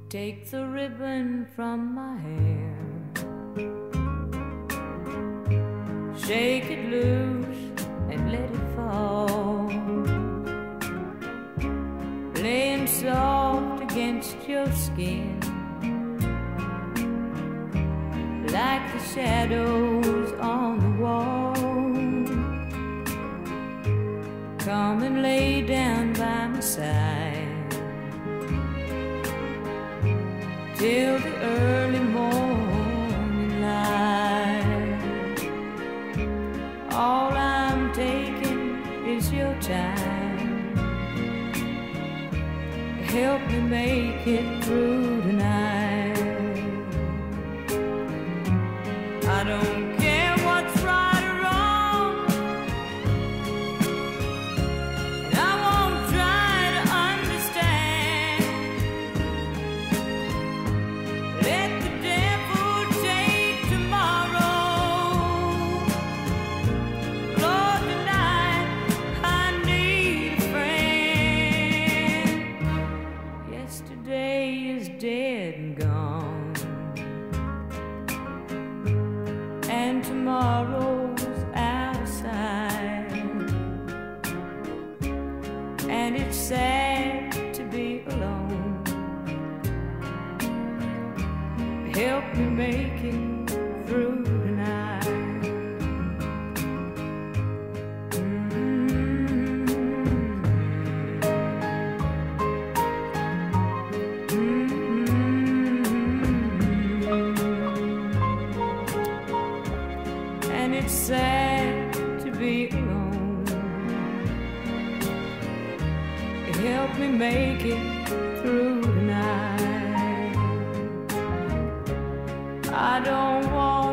Take the ribbon from my hair, shake it loose and let it fall, laying soft against your skin, like the shadows on the wall. Come and lay down by my side till the early morning light. All I'm taking is your time. Help me make it through tonight. I don't care what's right or wrong, and I won't try to understand. Let the devil take tomorrow. Lord, tonight I need a friend. Yesterday is dead and gone, and tomorrow's outside, and it's sad to be alone. Help me make it through tonight. And it's sad to be alone. Help me make it through tonight. I don't want